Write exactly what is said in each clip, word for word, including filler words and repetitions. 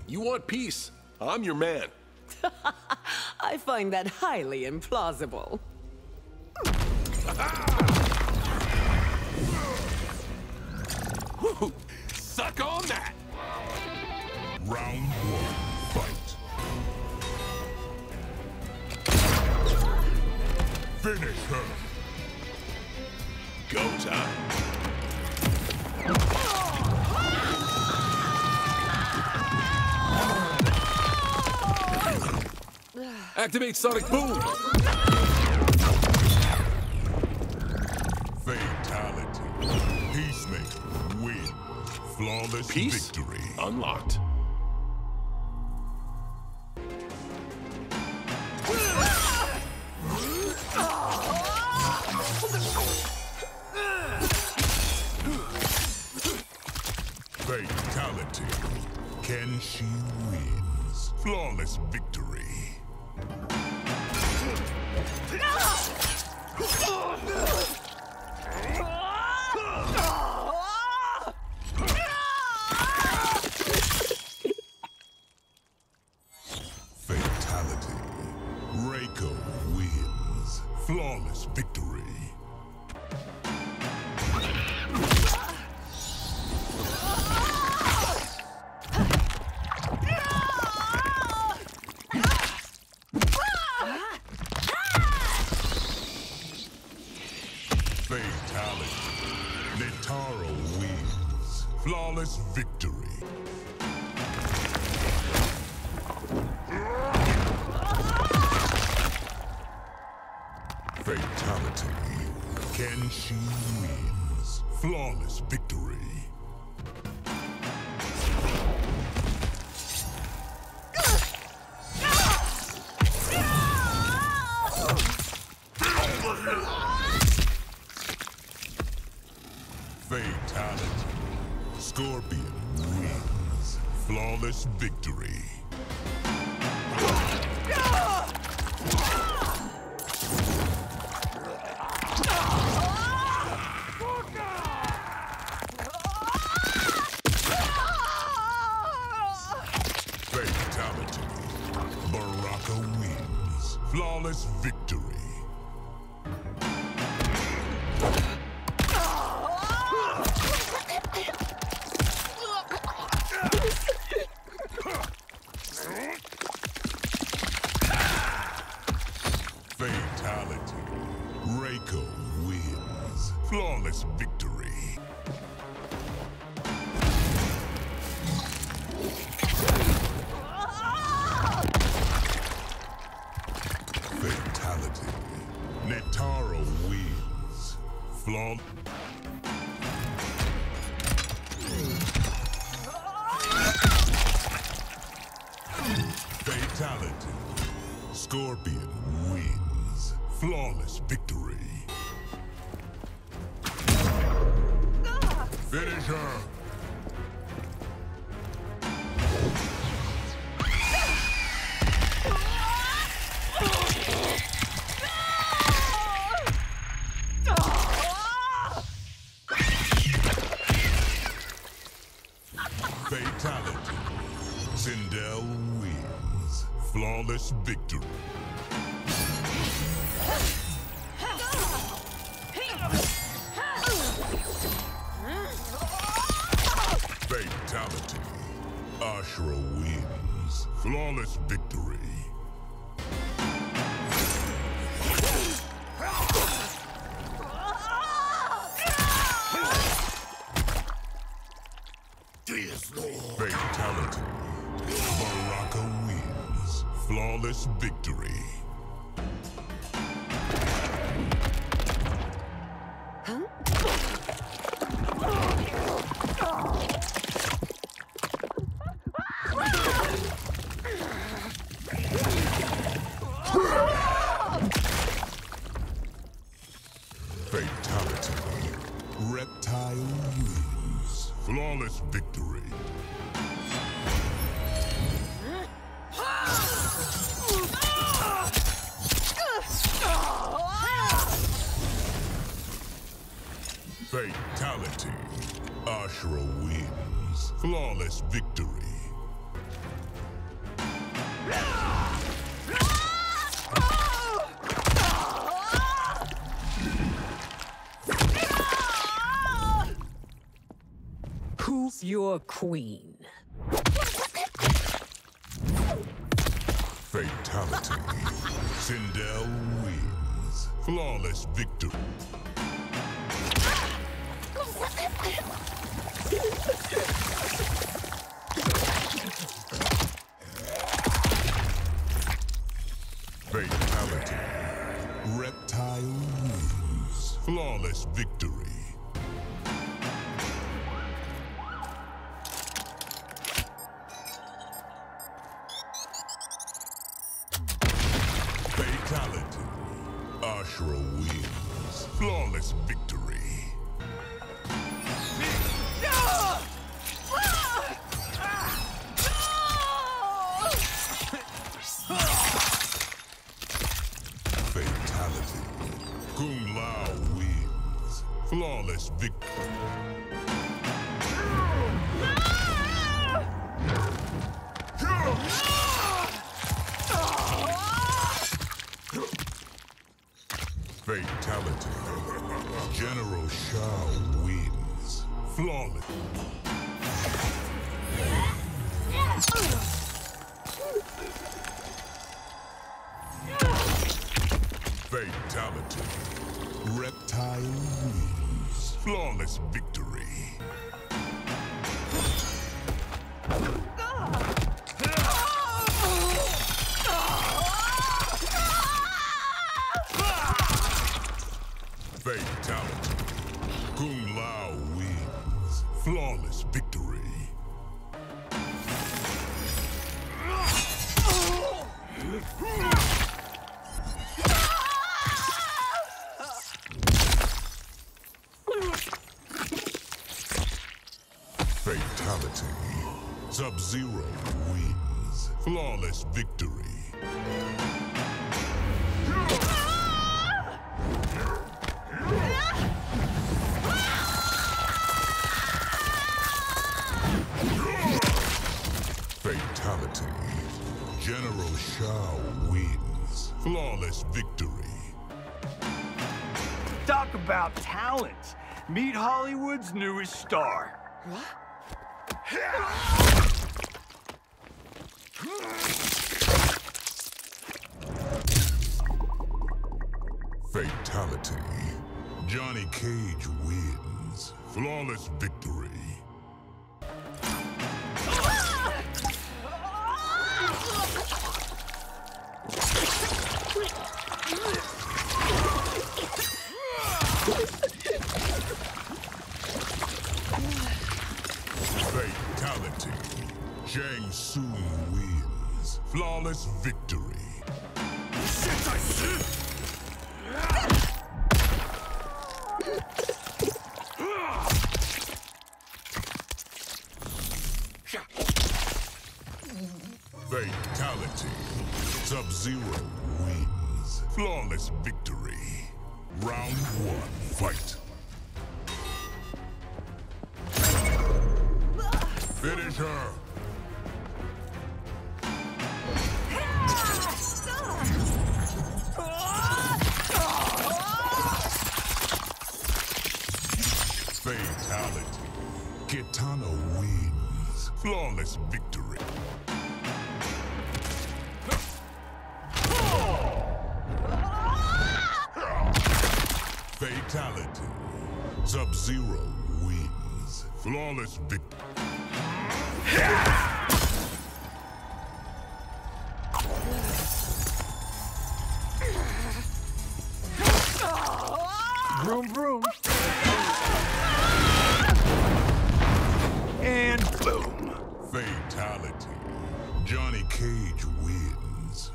You want peace? I'm your man. I find that highly implausible. Suck on that! Round one, fight. Finish her. Go time. Activate Sonic Boom! Fatality. Peacemaker win. Flawless Peace victory. Unlocked. Fatality. Kenshi wins. Flawless victory. Fatality. Reiko wins. Flawless victory. Fatality. Netaro wins. Flawless victory. Fatality. Kenshi wins. Flawless victory. Fatality. Scorpion wins. Flawless victory. Fatality. Baraka wins. Flawless victory. Fatality. Reiko wins. Flawless victory. Fatality. Netaro wins. Flaw. Fatality. Scorpion wins. Flawless victory. Finish her. Fatality. Sindel wins. Flawless victory. Fatality. Ashra wins. Flawless victory. Fatality. Baraka wins. Flawless victory. Fatality. Reptile wins. Flawless victory. Fatality. Ashra wins. Flawless victory. your queen. Fatality. Sindel wins. Flawless victory. Fatality. Reptile wins. Flawless victory. Fatality. Ashra wins. Flawless victory. Fatality. Kung Lao wins. Flawless victory. Fatality. General Shao wins. Flawless. Fatality. Reptile wins. Flawless victory. Fatality. Kung Lao wins. Flawless victory. Fatality. Sub-Zero wins. Flawless victory. Fatality. General Shao wins. Flawless victory. Talk about talent. Meet Hollywood's newest star. Fatality. Johnny Cage wins. Flawless victory. Fatality. Shang Tsung wins. Flawless victory. Fatality. Sub-Zero wins. Flawless victory. Round one, fight. Finish her. Fatality. Kitana wins. Flawless victory. Fatality. Sub-Zero wins. Flawless victory. Vroom, vroom. And boom. Fatality. Johnny Cage wins.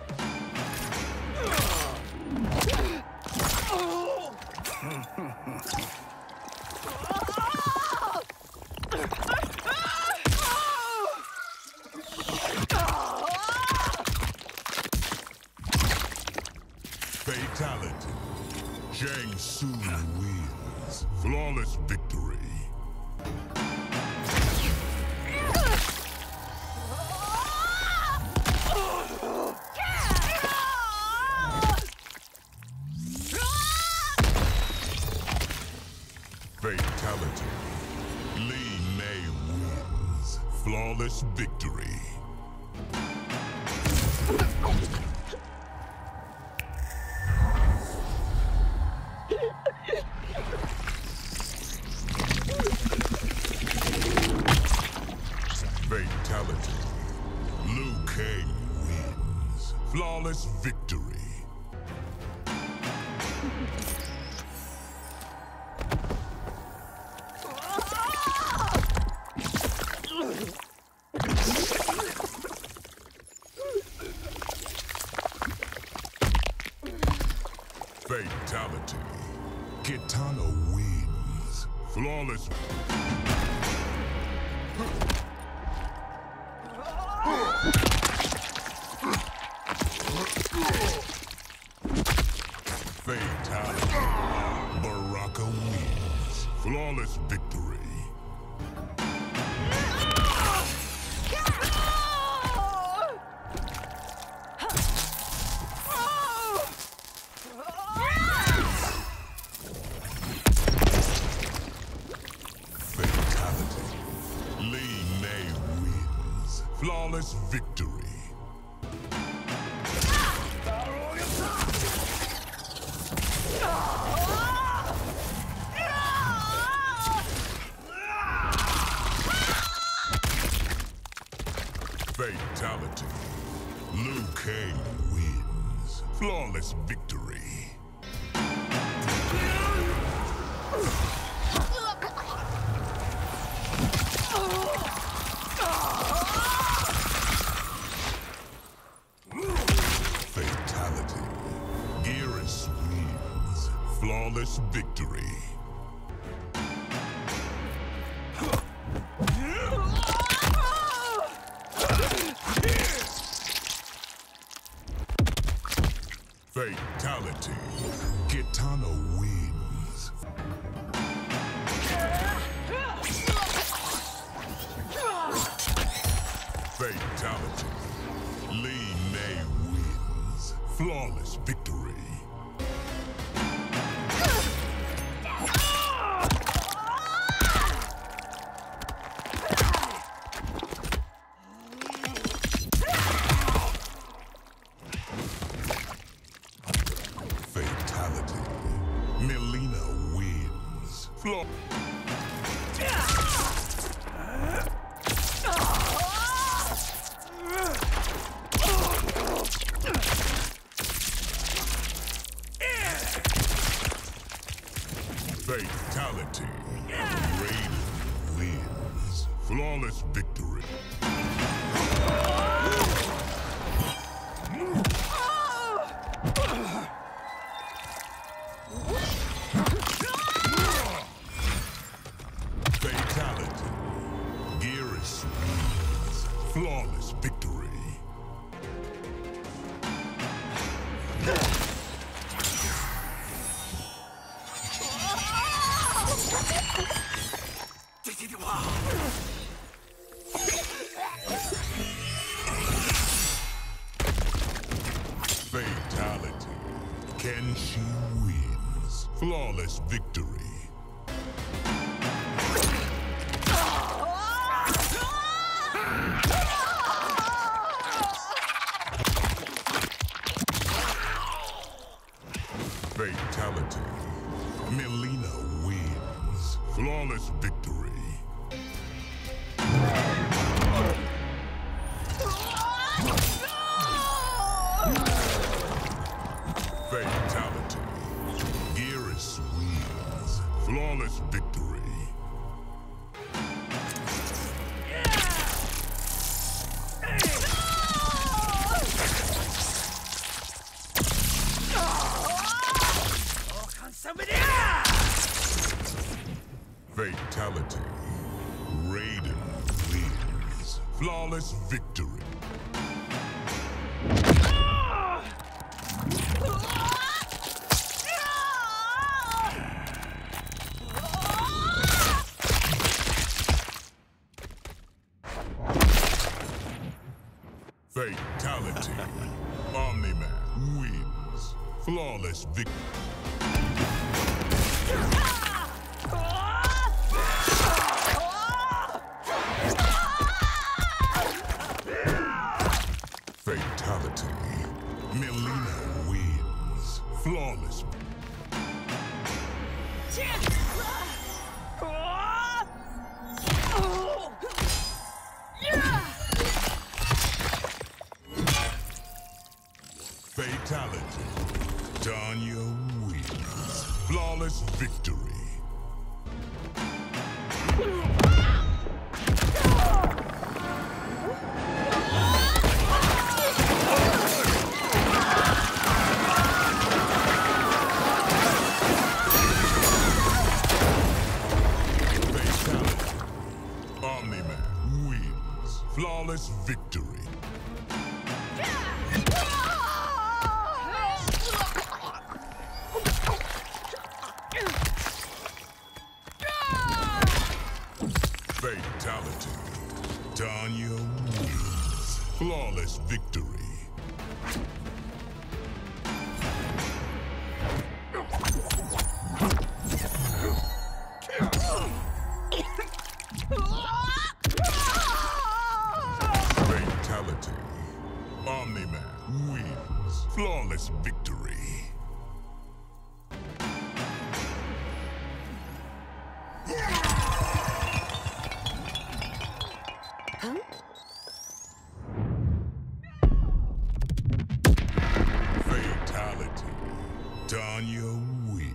Fatality. Shang Tsung wins. Flawless victory. Fatality. Lee May wins. Flawless victory. Fatality. Liu Kang wins. Flawless victory. Fatality. Kitana wins. Flawless. Fatality. Baraka wins. Flawless victory. Flawless victory. Fatality. Liu Kang wins. Flawless victory. Flawless victory. Fatality. Kitana wins. Fatality. Lee May wins. Flawless victory. Flaw. Fatality. Raiden wins. Flawless victory. Flawless victory. Fatality. Kenshi wins. Flawless victory. Fatality. Melina wins. Flawless victory. Fatality. Geras wins. Flawless victory. Fatality. Raiden wins. Flawless victory. Fatality. Omni-Man wins. Flawless victory. Fatality. Melina wins. Flawless. Fatality. Tanya wins. Flawless victory. Flawless victory. Fatality. Tanya wins. Flawless victory. Omni-Man wins. Flawless victory. Huh? Fatality. Tanya wins.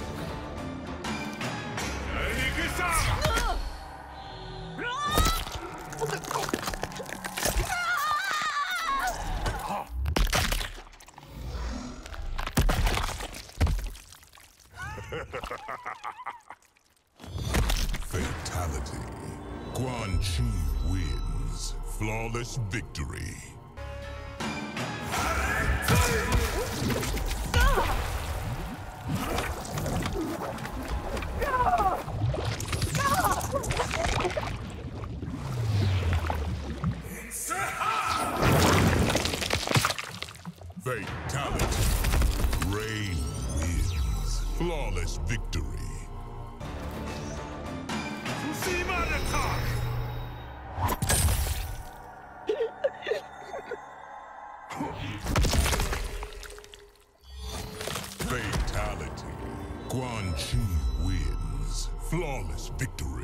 Fatality. Quan Chi wins. Flawless victory. Fatality. Rain wins. Flawless victory. Fatality. Quan Chi wins. Flawless victory.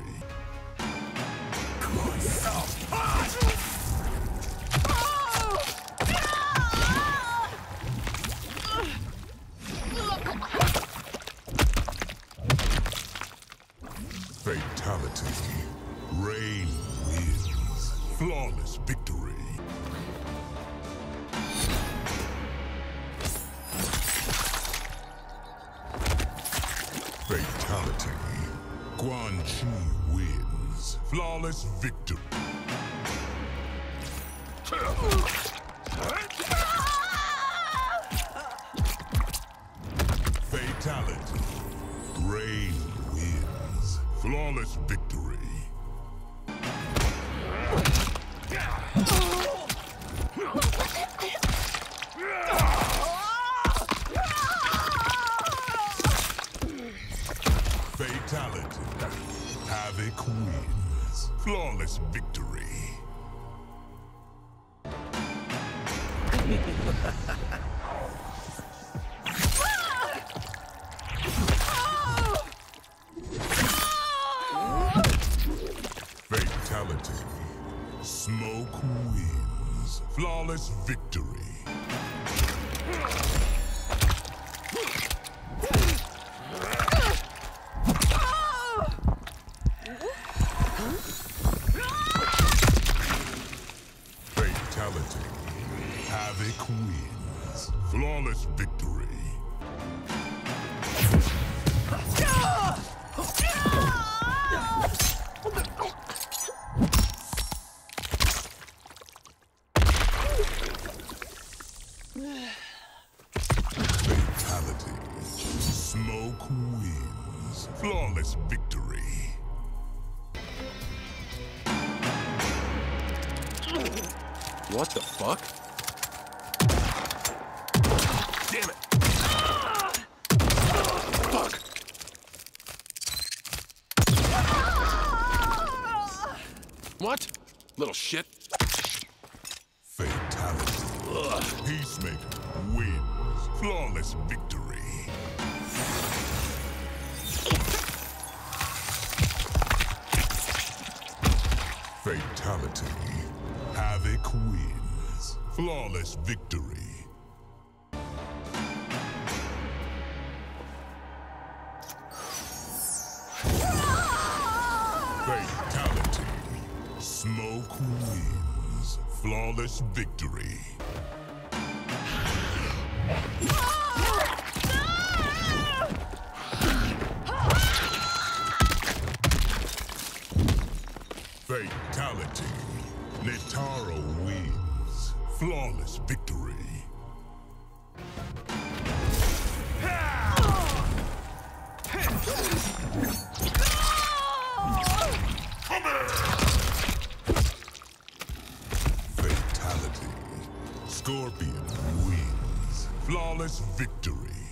Fatality. Rain wins. Flawless victory. Fatality. Quan Chi wins. Flawless victory. Fatality. Rain wins. Flawless victory. Fatality. Havoc wins. Flawless victory. Fatality. Smoke wins. Flawless victory. Fatality. Havoc wins. Flawless victory. Fatality. Smoke wins. Flawless victory. What the fuck? Damn it! Fuck! What? Little shit. Fatality. Peacemaker wins. Flawless victory. Fatality. Havoc wins. Flawless victory. Fatality. Smoke wins. Flawless victory. Fatality. Netaro wins. Flawless victory. Fatality. Scorpion wins. Flawless victory.